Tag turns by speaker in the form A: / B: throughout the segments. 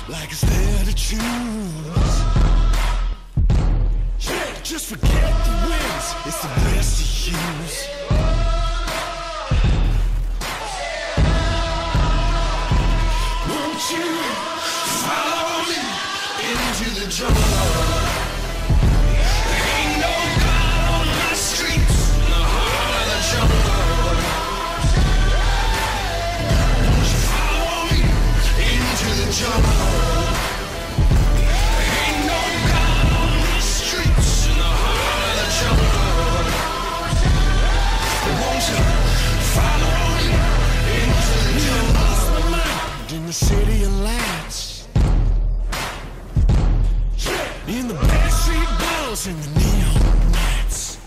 A: like it's there to choose. Yeah, just forget the wins, it's the rest to use. Won't you follow me into the jungle? Ain't no God on my streets, in the heart of the jungle. Won't you follow me into the jungle? Ain't no God on my streets, in the heart of the jungle. Won't you follow me into the jungle? In the city of lights, in the backstreet balls, in the neon nights.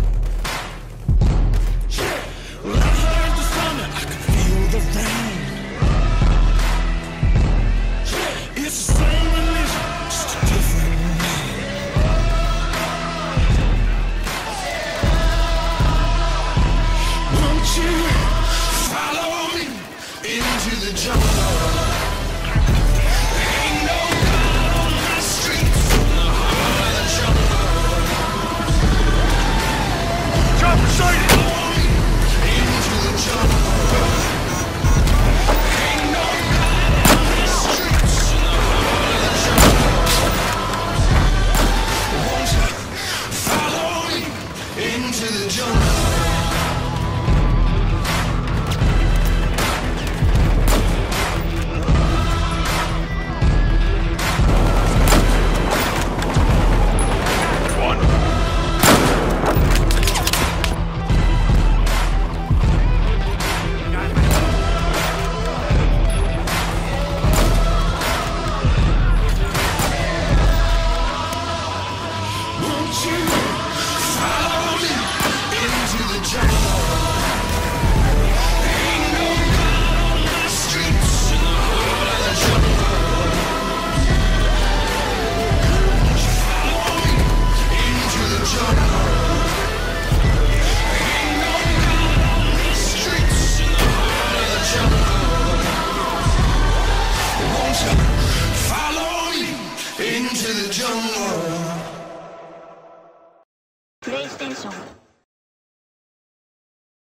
A: Well, I heard the thunder, I could feel the rain. It's the same religion, just a different name. Won't you follow me into the jungle? Ain't no God on my streets, in the heart of the jungle. Chopper sighted! Follow me into the jungle. Ain't no God on my streets, in the heart of the jungle. Won't you follow me into the jungle?
B: PlayStation